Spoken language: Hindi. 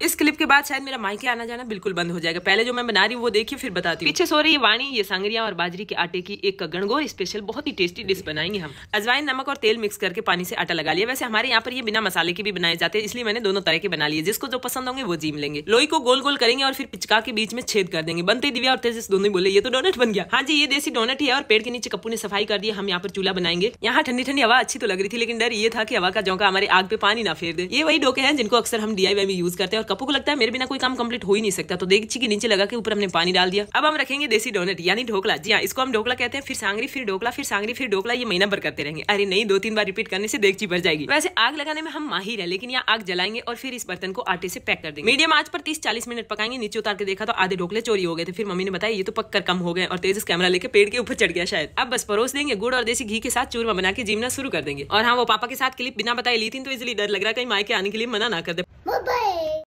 इस क्लिप के बाद शायद मेरा मायके आना जाना बिल्कुल बंद हो जाएगा। पहले जो मैं बना रही हूँ वो देखिए फिर बताती हूँ। पीछे सो रही है वाणी। ये सांगरिया और बाजरी के आटे की एक गणगौर स्पेशल बहुत ही टेस्टी डिश बनाएंगे हम। अजवाइन, नमक और तेल मिक्स करके पानी से आटा लगा लिया। वैसे हमारे यहाँ पर ये बिना मसाले के भी बनाए जाते हैं, इसलिए मैंने दोनों तरह के बना लिए। जिसको जो पसंद होंगे वो जीम लेंगे। लोई को गोल गोल करेंगे और फिर पिचका के बीच में छेद कर देंगे। बनते दिव्या और तेजस दोनों बोले ये तो डोनट बन गया। हाँ जी, ये देसी डोनट ही है और पेड़ के नीचे कप्पू ने सफाई कर दिया। हम यहाँ पर चूल्हा बनाएंगे। यहाँ ठंडी ठंडी हवा अच्छी तो लग रही थी, लेकिन डर ये था कि हवा का झोंका हमारे आग पे पानी ना फेर दे। ये वही डोके हैं जिनको अक्सर हम DIY में यूज करते हैं और कप्पू को लगता है मेरे बिना कोई काम कंप्लीट हो ही नहीं सकता, तो देगची के नीचे लगा के ऊपर हमने पानी डाल दिया। अब हम रखेंगे देसी डोनट यानी ढोकला। जी हाँ, इसको हम ढोकला कहते हैं। फिर सांगरी, फिर ढोकला, फिर सांगरी, फिर ढोकला। ये महीना भर करते रहेंगे। अरे नहीं, 2-3 बार रिपीट करने से देगची भर जाएगी। वैसे आग लगाने में हम माहिर है, लेकिन यहाँ आग जलाएंगे और फिर इस बर्तन को आटे से पैक कर देंगे। मीडियम आंच पर 30-40 मिनट पकाएंगे। नीचे उतार के देखा तो आधे ढोकले चोरी हो गए थे। फिर मम्मी ने बताया ये तो पककर कम हो गए और तेजस कैमरा लेके पेड़ के ऊपर चढ़ गया शायद। अब बस परोस देंगे। गुड़ और देसी घी के साथ चूरमा बना के जीमना शुरू कर देंगे। और हाँ, वो पापा के साथ क्लिप बिना बताए ली थी तो इसलिए डर लग रहा है कहीं मायके आने के लिए मना ना कर दे।